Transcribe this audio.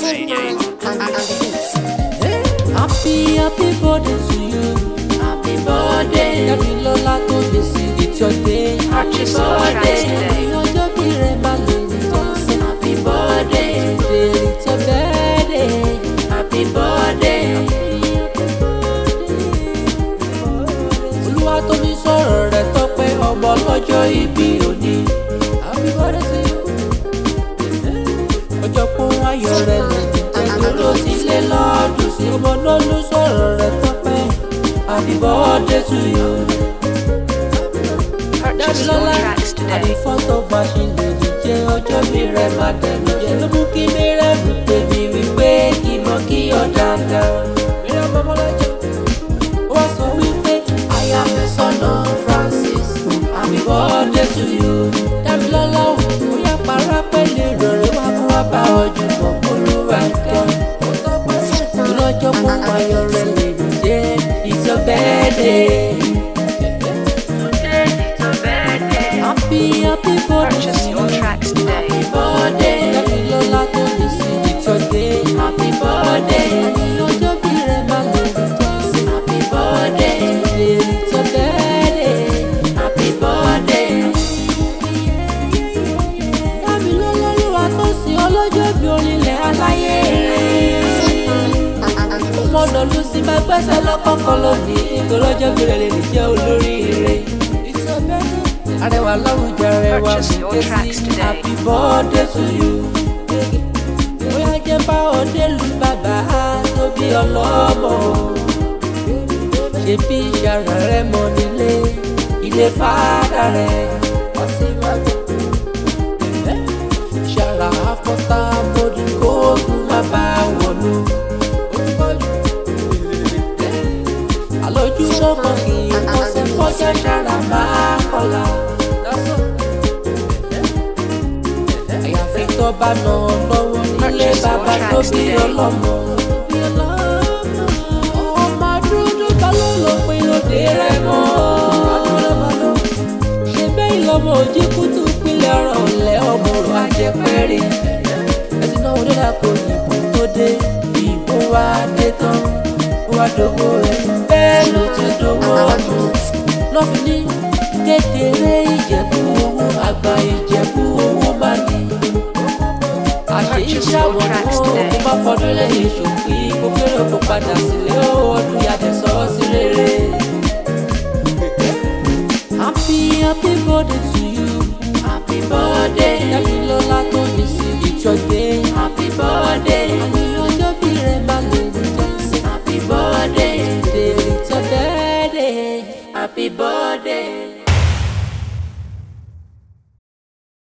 Happy birthday to you. Happy birthday. Damilola to visit, it's your day. Happy birthday. Ọjọ́ bí rẹ máa lè ní jọ́sẹ̀. Happy birthday. Today it's your birthday. Happy birthday. Olúwa tó mi sọ̀rọ̀ rẹ̀ tọ́pẹ́ ọmọ lọ́jọ́ ìbí òní. Happy birthday to you. Ọjọ́ kún ayọ̀ rẹ̀ lẹ́yìn tẹ́gbẹ́rọ́ sílé lọ́dún sí ọmọ lọ́lú sọ̀rọ̀ rẹ̀ tọ́pẹ́. Happy birthday to you. Damilola àdì fọ́tò fashion lady jẹ́ ọjọ́ bí rẹ̀ máa dẹ̀nu jẹ́ ló mú kí mi rẹ̀ mú pé mi wípé kí mọ kí ọ dáadáa. Mìíràn bọ́mọ́ lọ́jọ́ ó sọ wípé I am the son of Francis. Happy birthday to you. Damilola ò yá para pẹ̀lú ìrọ̀rẹ́ wá fún wa bá ọjọ́ bọ̀ olúwa kẹ́. Lọ́jọ́ mú ayọ̀ rẹ̀ lè dé it's your birthday. Happy birthday. Purchase your tracks today. Happy birthday. Damilola to visit, it's your day. Happy birthday. Ọjọ́ bí rẹ máa lè ní jọ́sẹ̀. Happy birthday. Today it's your birthday. Happy birthday. Damilola ló wà tó sí ọlọ́jọ́ bí onílẹ̀ aláyé. Mo lọ lù sí máa gbẹ́sẹ̀ lọ́kọ̀ọ̀kan lónìí. Ìgbọ́lọ́jọ́ bí rẹ lè ní jẹ́ olóríire. It's your birthday. Arẹwà láwùjọ rẹwà mi tẹ́sí happy birthday to you. Bóyá jẹ́ bá ọdẹ lu bàbá tó bí ọlọ́mọ. Ṣé bí ìṣàrà rẹ mọ nílé ilé fàdà rẹ? Ṣàrà àfọ́tà bòdì kóògùn má bá wọ̀lú. Àlójú sọ́kàn kì í kọ́sẹ̀ kọjá ṣàrà máa kọ́la. Tó bá nà lọ́wọ́ nílé bàbá tó bí ọlọ́mọ. Ọmọ dúdú bá ló lọ pé òde rẹ̀ mọ́. Ṣé bẹ́ẹ̀ lọ́mọ òjì kútù pínlẹ̀ ọ̀rọ̀ ọ̀lẹ́ ọmọ òrò àjẹpẹ́rẹ́. Ẹtì náà wọlé àpò ìbò tó dé. Ìbò wa dé tán. Ó wá dògbò rẹ̀. Bẹ́ẹ̀ ló ti dòwò ọ̀tún. Lọ́fi ní kékeré Ìjẹ̀bú owó àgbà Ìjẹ̀bú owó bá ní. Ìṣàwọ̀ kó bá fọdún lẹ́yìn ṣòfin kó kéré kó padà sílé ọdún yàtọ̀ sọ sí rere. Happy birthday to you. Happy birthday. Damilola tó ní sí it's your day. Happy birthday. Àní ọjọ́ bí rẹ̀ máa lè ní jẹ́sẹ̀. Happy birthday. Today it's your birthday. Happy birthday.